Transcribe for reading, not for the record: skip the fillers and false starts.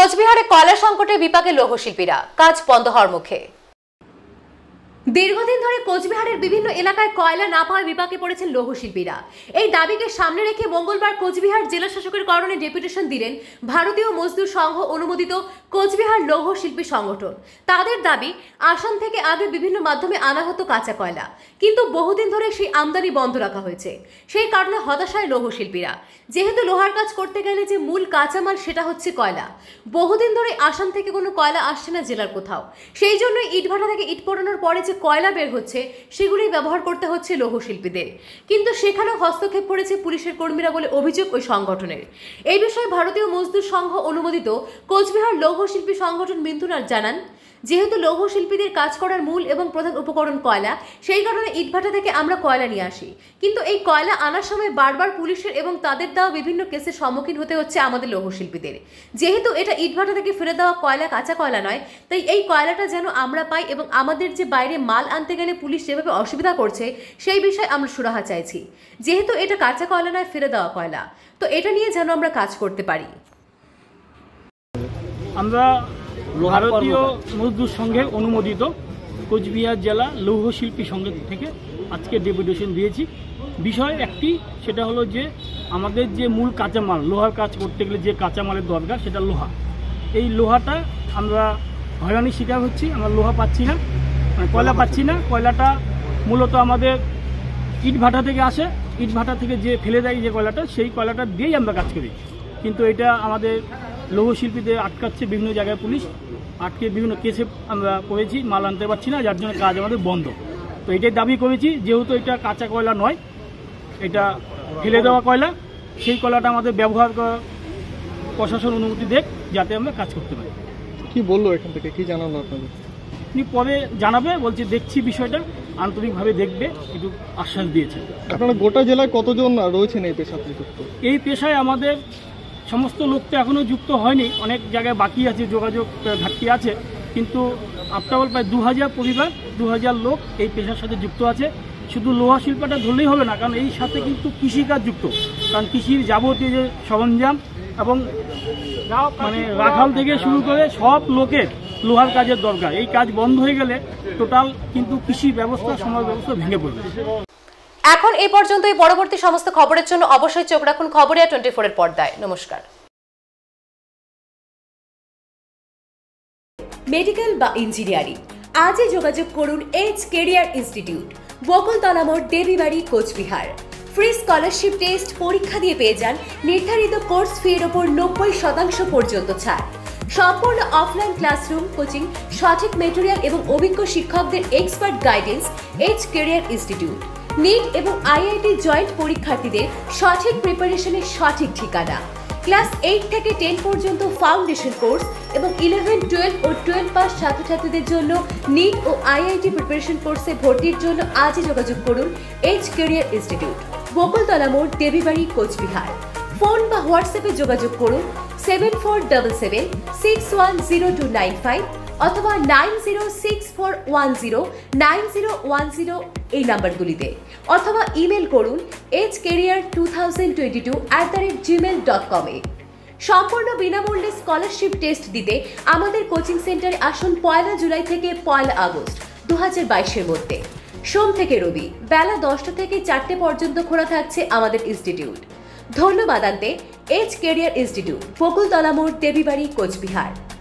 কোচবিহারে কয়লা সংকটে বিপাকে লৌহশিল্পীরা, কাজ বন্ধ হওয়ার মুখে। দীর্ঘদিন ধরে কোচবিহারের বিভিন্ন এলাকায় কয়লা না পাওয়ায় বিপাকে পড়েছেন লৌহশিল্পীরা। এই দাবিকে সামনে রেখে মঙ্গলবার কোচবিহার জেলা শাসকের কারণে ডেপুটেশন দিলেন ভারতীয় মজদুর সংঘ অনুমোদিত কোচবিহার লৌহশিল্পী সংগঠন। তাদের দাবি, আসাম থেকে আগে বিভিন্ন মাধ্যমে আনা হতো কাঁচা কয়লা, কিন্তু বহুদিন ধরে সেই আমদানি বন্ধ রাখা হয়েছে। সেই কারণে হতাশায় লৌহশিল্পীরা। যেহেতু লোহার কাজ করতে গেলে যে মূল কাঁচামাল সেটা হচ্ছে কয়লা, বহুদিন ধরে আসাম থেকে কোনো কয়লা আসছে না জেলার কোথাও। সেই জন্য ইটভাটা থেকে ইট পোড়ানোর পরে যে কয়লা বের হচ্ছে সেগুলি ব্যবহার করতে হচ্ছে লৌহশিল্পীদের, কিন্তু সেখানেও হস্তক্ষেপ করেছে পুলিশের কর্মীরা বলে অভিযোগ ওই সংগঠনের। এই বিষয়ে ভারতীয় মজদুর সংঘ অনুমোদিত কোচবিহার লৌহশিল্পী সংগঠন মিন্তুনার জানান, যেহেতু লৌহশিল্পীদের কাজ করার মূল এবং প্রধান উপকরণ কয়লা, সেই কারণে ইটভাটা থেকে আমরা কয়লা নিয়ে আসি, কিন্তু এই কয়লা আনার সময় বারবার পুলিশের এবং তাদের দেওয়া বিভিন্ন কেসের সম্মুখীন হতে হচ্ছে আমাদের লৌহশিল্পীদের। যেহেতু এটা ইটভাটা থেকে ফেলে দেওয়া কয়লা কাঁচা কয়লা নয়, তাই এই কয়লাটা যেন আমরা পাই এবং আমাদের যে বাইরে মাল আনতে গেলে পুলিশ যেভাবে অসুবিধা করছে সেই বিষয়ে আমরা সুরাহা চাইছি। যেহেতু এটা কাঁচা কয়লা নয়, ফেলে দেওয়া কয়লা, তো এটা নিয়ে যেন আমরা কাজ করতে পারি। আমরা ভারতীয় মজদুর সংঘের অনুমোদিত কোচবিহার জেলা লৌহশিল্পী সংঘ থেকে আজকে ডেপুটেশন দিয়েছি। বিষয় একটি, সেটা হলো যে আমাদের যে মূল কাঁচামাল, লোহার কাজ করতে গেলে যে কাঁচামালের দরকার সেটা লোহা। এই লোহাটা আমরা হয়রানির শিকার হচ্ছি, আমরা লোহা পাচ্ছি না, মানে কয়লা পাচ্ছি না। কয়লাটা মূলত আমাদের ইটভাটা থেকে আসে, ইটভাটা থেকে যে ফেলে দেয় যে কয়লাটা, সেই কয়লাটা দিয়েই আমরা কাজ করি। কিন্তু এটা আমাদের লৌহশিল্পীদের আটকাচ্ছে বিভিন্ন জায়গায়, পুলিশ আটকে বিভিন্ন কেসে আমরা করেছি, মাল আনতে পারছি না, যার জন্য কাজ আমাদের বন্ধ। তো এটাই দাবি করেছি, যেহেতু এটা কাঁচা কয়লা নয়, এটা ফেলে দেওয়া কয়লা, সেই কয়লাটা আমাদের ব্যবহার করা প্রশাসন অনুমতি দেখ, যাতে আমরা কাজ করতে পারি। কি বললো এখান থেকে, কি জানানো আপনাদের? আপনি পরে জানাবে, বলছে দেখছি বিষয়টা, আন্তরিকভাবে দেখবে, একটু আশ্বাস দিয়েছে। আপনারা গোটা জেলায় কতজন রয়েছেন এই পেশাতে যুক্ত? এই পেশায় আমাদের সমস্ত লোক তো এখনও যুক্ত হয়নি, অনেক জায়গায় বাকি আছে, যোগাযোগ ঘাটতি আছে, কিন্তু আফটারঅল প্রায় 2000 পরিবার, 2000 লোক এই পেশার সাথে যুক্ত আছে। শুধু লোহা শিল্পটা ধরলেই হবে না, কারণ এই সাথে কিন্তু কৃষিকাজ যুক্ত, কারণ কৃষির যাবতীয় যে সরঞ্জাম এবং মানে রাখাল থেকে শুরু করে সব লোকের লোহার কাজের দরকার। এই কাজ বন্ধ হয়ে গেলে টোটাল কিন্তু কৃষি ব্যবস্থা, সমাজ ব্যবস্থা ভেঙে পড়বে। এখন এই পর্যন্তই। পরবর্তী সমস্ত খবরের জন্য অবশ্যই চোখ রাখুন খবরিয়া 24 এর পর্দায়। নমস্কার। মেডিকেল বা ইঞ্জিনিয়ারিং, আজই যোগাযোগ করুন এজ কেরিয়ার ইনস্টিটিউট, বকুলতলা মোড়, Debibari, Cooch Behar. Free scholarship test পরীক্ষা দিয়ে পেয়ে যান নির্ধারিত কোর্স ফির ওপর 90% পর্যন্ত ছাড়। সম্পূর্ণ অফলাইন ক্লাসরুম কোচিং, সঠিক মেটেরিয়াল এবং অভিজ্ঞ শিক্ষকদের expert guidance. Edge career institute NEET এবং আইআইটি জয়েন্ট পরীক্ষার্থীদের সঠিক প্রিপারেশনের সঠিক ঠিকানা। ক্লাস 8 থেকে 10 পর্যন্ত ফাউন্ডেশন কোর্স এবং 11, 12 ও 12 পাস ছাত্রছাত্রীদের জন্য নিট ও আইআইটি প্রিপারেশন কোর্সে ভর্তির জন্য আজই যোগাযোগ করুন এজ কেরিয়ার ইনস্টিটিউট, বকুলতলা মোড়, দেবীবাড়ি, কোচবিহার। ফোন বা হোয়াটসঅ্যাপে যোগাযোগ করুন 7477610295 অথবা 9064109010 এই নাম্বারগুলিতে, অথবা ইমেল করুন agecareer2022@gmail.com এ। সম্পূর্ণ বিনামূল্যে স্কলারশিপ টেস্ট দিতে আমাদের কোচিং সেন্টারে আসুন 1 জুলাই থেকে 1 আগস্ট 2022 মধ্যে। সোম থেকে রবি বেলা 10টা থেকে 4টে পর্যন্ত খোলা থাকছে আমাদের ইনস্টিটিউট। ধন্যবাদ আনতে এজ কেরিয়ার ইনস্টিটিউট, বকুলতলা মোড়, দেবীবাড়ি, কোচবিহার।